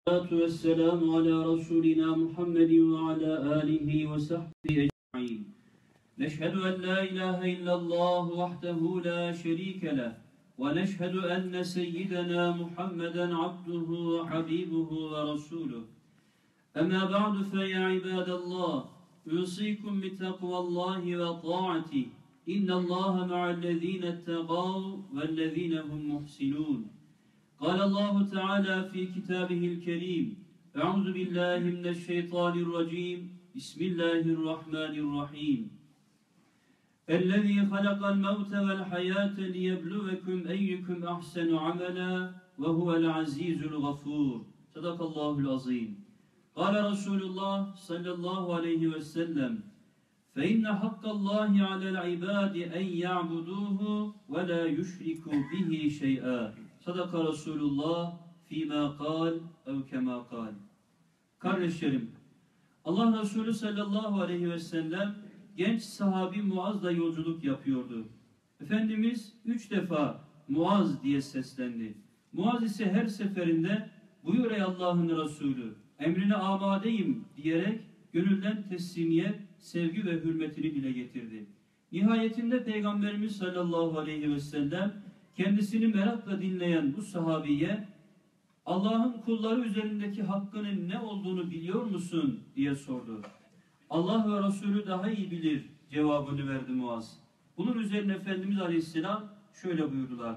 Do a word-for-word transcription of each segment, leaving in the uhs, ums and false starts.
Salatu vesselamu ala Resulina Muhammedin ve ala alihi ve sahbihi ecma'in. Neşhedü en la ilahe illallah vahdehu la şerike leh ve neşhedü enne seyyidena Muhammeden abduhu ve habibuhu ve resuluh. Amma ba'du fe ya ibadallah, usikum bi takvallahi ve ta'ati. İnnallaha ma'allezine etteqav vellezine hum muhsinun. قال الله تعالى في كتابه الكريم أعوذ بالله من الشيطان الرجيم بسم الله الرحمن الرحيم الذي خلق الموت والحياة ليبلوكم أيكم أحسن عملا وهو العزيز الغفور صدق الله العظيم قال رسول الله صلى الله عليه وسلم فإن حق الله على العباد أن يعبدوه ولا يشركوا به شيئا Sadaka Resulullah fîmâ kâl ev kemâ kâl. Kardeşlerim, Allah Resulü sallallahu aleyhi ve sellem genç sahabi Muaz'la yolculuk yapıyordu. Efendimiz üç defa Muaz diye seslendi. Muaz ise her seferinde buyur ey Allah'ın Resulü, emrine amadeyim diyerek gönülden teslimiyet, sevgi ve hürmetini dile getirdi. Nihayetinde Peygamberimiz sallallahu aleyhi ve sellem kendisini merakla dinleyen bu sahabiye Allah'ın kulları üzerindeki hakkının ne olduğunu biliyor musun diye sordu. Allah ve Resulü daha iyi bilir cevabını verdi Muaz. Bunun üzerine Efendimiz Aleyhisselam şöyle buyurdular.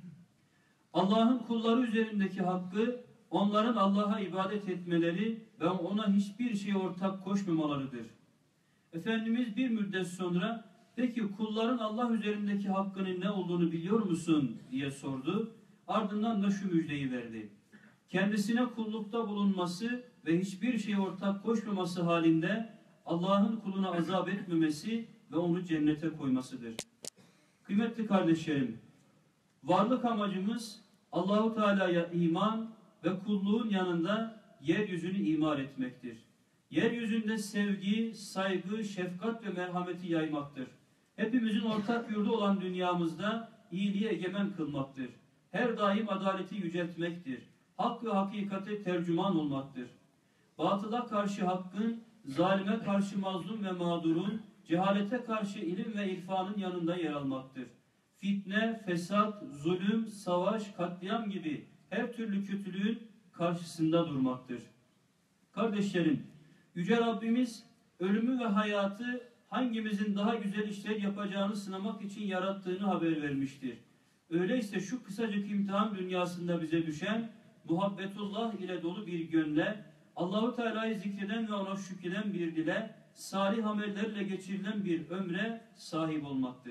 Allah'ın kulları üzerindeki hakkı onların Allah'a ibadet etmeleri ve ona hiçbir şeye ortak koşmamalarıdır. Efendimiz bir müddet sonra peki kulların Allah üzerindeki hakkının ne olduğunu biliyor musun diye sordu. Ardından da şu müjdeyi verdi. Kendisine kullukta bulunması ve hiçbir şeye ortak koşmaması halinde Allah'ın kuluna azap etmemesi ve onu cennete koymasıdır. Kıymetli kardeşlerim, varlık amacımız Allahu Teala'ya iman ve kulluğun yanında yeryüzünü imar etmektir. Yeryüzünde sevgi, saygı, şefkat ve merhameti yaymaktır. Hepimizin ortak yurdu olan dünyamızda iyiliği egemen kılmaktır. Her daim adaleti yüceltmektir. Hak ve hakikate tercüman olmaktır. Batıla karşı hakkın, zalime karşı mazlum ve mağdurun, cehalete karşı ilim ve irfanın yanında yer almaktır. Fitne, fesat, zulüm, savaş, katliam gibi her türlü kötülüğün karşısında durmaktır. Kardeşlerim, Yüce Rabbimiz ölümü ve hayatı hangimizin daha güzel işler yapacağını sınamak için yarattığını haber vermiştir. Öyleyse şu kısacık imtihan dünyasında bize düşen muhabbetullah ile dolu bir gönle, Allahu Teala'yı zikreden ve ona şükreden bir dile, salih amellerle geçirilen bir ömre sahip olmaktır.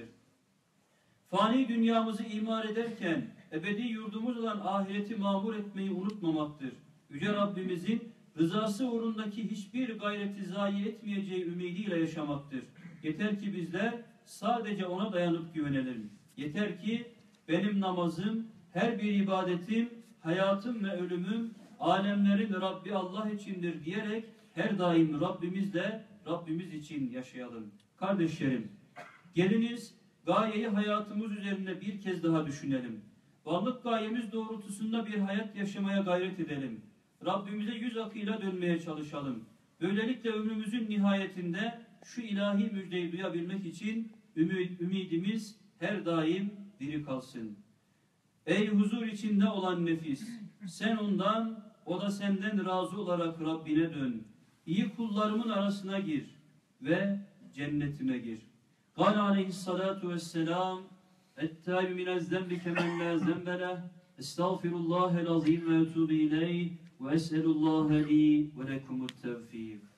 Fani dünyamızı imar ederken ebedi yurdumuz olan ahireti mamur etmeyi unutmamaktır. Yüce Rabbimizin rızası uğrundaki hiçbir gayreti zayi etmeyeceği ümidiyle yaşamaktır. Yeter ki bizler sadece ona dayanıp güvenelim. Yeter ki benim namazım, her bir ibadetim, hayatım ve ölümüm alemlerin Rabbi Allah içindir diyerek her daim Rabbimizle Rabbimiz için yaşayalım. Kardeşlerim, geliniz gayeyi hayatımız üzerine bir kez daha düşünelim. Varlık gayemiz doğrultusunda bir hayat yaşamaya gayret edelim. Rabbimize yüz akıyla dönmeye çalışalım. Böylelikle ömrümüzün nihayetinde şu ilahi müjdeyi duyabilmek için ümid, ümidimiz her daim diri kalsın. Ey huzur içinde olan nefis! Sen ondan, o da senden razı olarak Rabbine dön. İyi kullarımın arasına gir ve cennetime gir. Kâle aleyhissalâtu vesselâm ettâbi minezzenbi kemen lâ zembeleh estağfirullâhel azîm ve etûbü ileyh ve es'elullâhe li ve lekumut tevfîk.